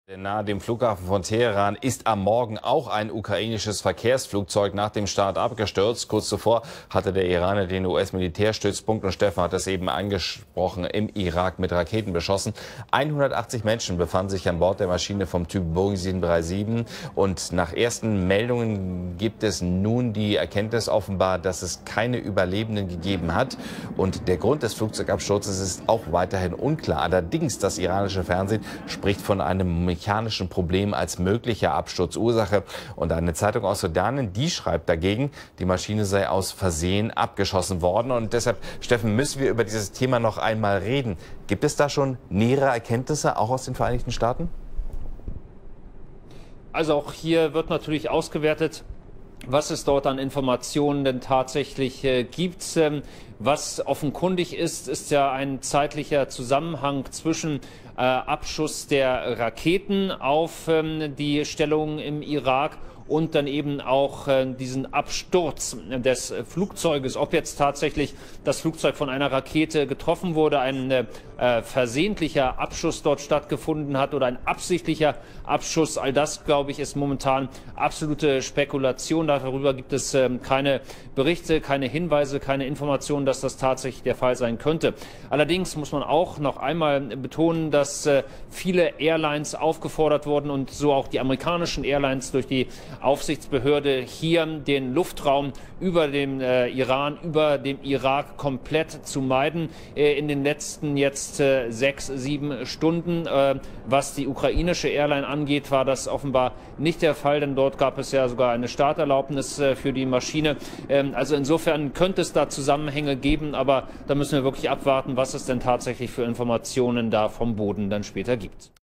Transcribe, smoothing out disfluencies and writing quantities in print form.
Nahe dem Flughafen von Teheran ist am Morgen auch ein ukrainisches Verkehrsflugzeug nach dem Start abgestürzt. Kurz zuvor hatte der Iraner den US-Militärstützpunkt, und Steffen hat es eben angesprochen, im Irak mit Raketen beschossen. 180 Menschen befanden sich an Bord der Maschine vom Typ Boeing 737. Und nach ersten Meldungen gibt es nun die Erkenntnis offenbar, dass es keine Überlebenden gegeben hat. Und der Grund des Flugzeugabsturzes ist auch weiterhin unklar. Allerdings, das iranische Fernsehen spricht von einem mechanischen Problem als möglicher Absturzursache. Und eine Zeitung aus Jordanien, die schreibt dagegen, die Maschine sei aus Versehen abgeschossen worden. Und deshalb, Steffen, müssen wir über dieses Thema noch einmal reden. Gibt es da schon nähere Erkenntnisse, auch aus den Vereinigten Staaten? Also auch hier wird natürlich ausgewertet, was es dort an Informationen denn tatsächlich gibt. Was offenkundig ist, ist ja ein zeitlicher Zusammenhang zwischen Abschuss der Raketen auf die Stellungen im Irak und dann eben auch diesen Absturz des Flugzeuges. Ob jetzt tatsächlich das Flugzeug von einer Rakete getroffen wurde, ein versehentlicher Abschuss dort stattgefunden hat oder ein absichtlicher Abschuss, all das, glaube ich, ist momentan absolute Spekulation. Darüber gibt es keine Berichte, keine Hinweise, keine Informationen, dass das tatsächlich der Fall sein könnte. Allerdings muss man auch noch einmal betonen, dass viele Airlines aufgefordert wurden und so auch die amerikanischen Airlines durch die Aufsichtsbehörde hier den Luftraum über dem Iran, über dem Irak komplett zu meiden in den letzten jetzt 6, 7 Stunden. Was die ukrainische Airline angeht, war das offenbar nicht der Fall, denn dort gab es ja sogar eine Starterlaubnis für die Maschine. Also insofern könnte es da Zusammenhänge geben, aber da müssen wir wirklich abwarten, was es denn tatsächlich für Informationen da vom Boden dann später gibt.